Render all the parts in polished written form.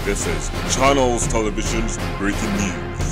This is Channels Television's breaking news.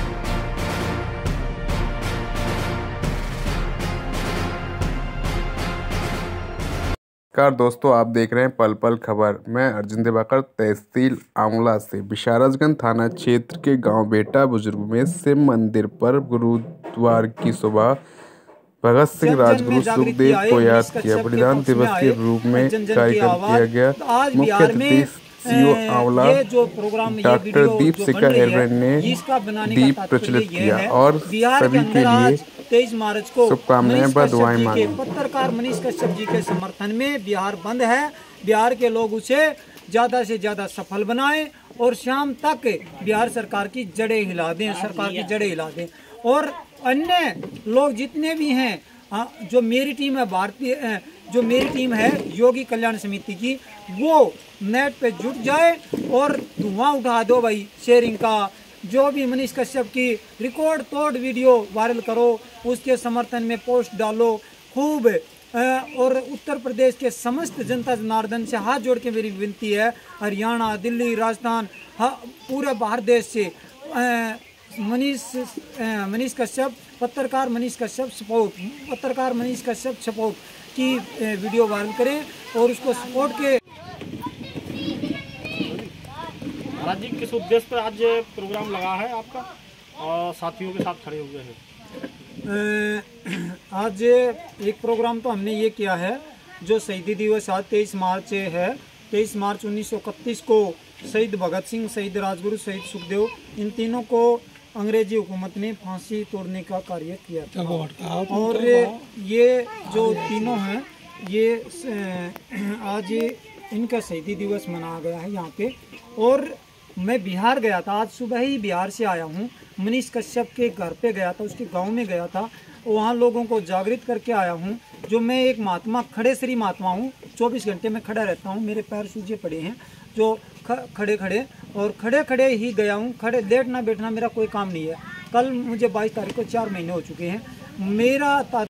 नमस्कार दोस्तों, आप देख रहे हैं पल पल खबर। मैं अर्जुन दिवाकर तहसील आंवला से। विशारजगंज थाना क्षेत्र के गांव बेटा बुजुर्ग में शिव मंदिर पर गुरुद्वार की सुबह भगत सिंह राजगुरु सुखदेव को याद किया। बलिदान दिवस के रूप में कार्यक्रम किया गया। मुख्य अतिथि सीओ आंवला डॉक्टर दीप सिका एयरमैन ने दीप प्रज्वलित किया और सभी के लिए 23 मार्च को शुभकामनाएं व दुआएं मांगी। पत्रकार मनीष कश्यप जी के समर्थन में बिहार बंद है। बिहार के लोग उसे ज्यादा से ज्यादा सफल बनाएं और शाम तक बिहार सरकार की जड़ें हिला दें, सरकार की जड़ें हिला दें। और अन्य लोग जितने भी हैं, जो मेरी टीम है भारतीय, जो मेरी टीम है योगी कल्याण समिति की, वो नेट पे जुट जाए और धुआं उठा दो भाई शेयरिंग का। जो भी मनीष कश्यप की रिकॉर्ड तोड़ वीडियो वायरल करो, उसके समर्थन में पोस्ट डालो खूब। और उत्तर प्रदेश के समस्त जनता जनार्दन से हाथ जोड़ के मेरी विनती है, हरियाणा, दिल्ली, राजस्थान, पूरे भारत देश से मनीष कश्यप, पत्रकार मनीष कश्यप सपोर्ट, पत्रकार मनीष कश्यप सपोर्ट की वीडियो वायरल करें और उसको सपोर्ट के। महाराज जी, किस उद्देश्य पर आज प्रोग्राम लगा है आपका और साथियों के साथ खड़े हुए हैं? आज एक प्रोग्राम तो हमने ये किया है, जो शहीदी दिवस आज 23 मार्च है। 23 मार्च 1931 को शहीद भगत सिंह, शहीद राजगुरु, शहीद सुखदेव, इन तीनों को अंग्रेजी हुकूमत ने फांसी तोड़ने का कार्य किया था। और ये जो तीनों हैं, ये आज इनका शहीदी दिवस मनाया गया है यहाँ पे। और मैं बिहार गया था, आज सुबह ही बिहार से आया हूँ। मनीष कश्यप के घर पे गया था, उसके गांव में गया था, वहाँ लोगों को जागृत करके आया हूँ। जो मैं एक महात्मा, खड़े श्री महात्मा हूँ, 24 घंटे में खड़ा रहता हूँ, मेरे पैर सूजे पड़े हैं, जो खड़े खड़े और खड़े खड़े ही गया हूँ। खड़े लेटना बैठना मेरा कोई काम नहीं है। कल मुझे 22 तारीख को 4 महीने हो चुके हैं। मेरा